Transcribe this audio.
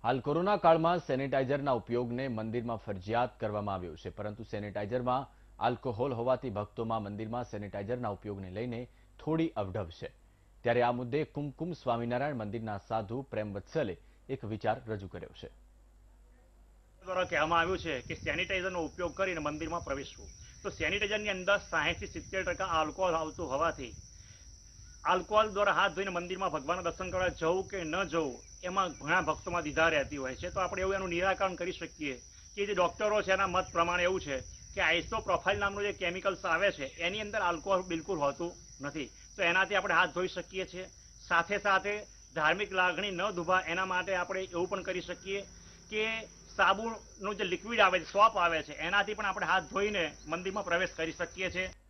હાલ કોરોના કાળમાં સેનિટાઈઝરના ઉપયોગને મંદિરમાં ફરજિયાત કરવામાં આવ્યો છે, પરંતુ સેનિટાઈઝરમાં આલ્કોહોલ હોવાથી ભક્તોમાં મંદિરમાં સેનિટાઈઝરના ઉપયોગને લઈને થોડી અવઢવ છે। ત્યારે આ મુદ્દે કુમકુમ સ્વામિનારાયણ મંદિરના સાધુ પ્રેમ વત્સલે એક વિચાર રજૂ કર્યો છે। દ્વારા કહેવામાં આવ્યું છે કે સેનિટાઈઝરનો ઉપયોગ કરીને મંદિરમાં પ્રવેશવું, તો સેનિટાઈઝરની અંદર 60 થી 70% આલ્કોહોલ આવતું હોવાથી આલ્કોહોલ દ્વારા હાથ ધોઈને મંદિરમાં ભગવાનના દર્શન કરવા જવું કે ન જવું એમાં ઘણા ભક્તોમાં દ્વિધા રહેતી હોય છે। તો આપણે એવું એનું નિરાકરણ કરી શકીએ કે જે ડોક્ટરો છે એના મત પ્રમાણે એવું છે કે આઇસોપ્રોફાઇલ નામનું જે કેમિકલ્સ આવે છે એની અંદર આલ્કોહોલ બિલકુલ હોતું નથી, તો એનાથી આપણે હાથ ધોઈ શકીએ છીએ। સાથે સાથે ધાર્મિક લાગણી ન દુભા એના માટે આપણે એવું પણ કરી શકીએ કે સાબુનું જે લિક્વિડ આવે છે, સોપ આવે છે, એનાથી પણ આપણે હાથ ધોઈને મંદિરમાં પ્રવેશ કરી શકીએ છીએ।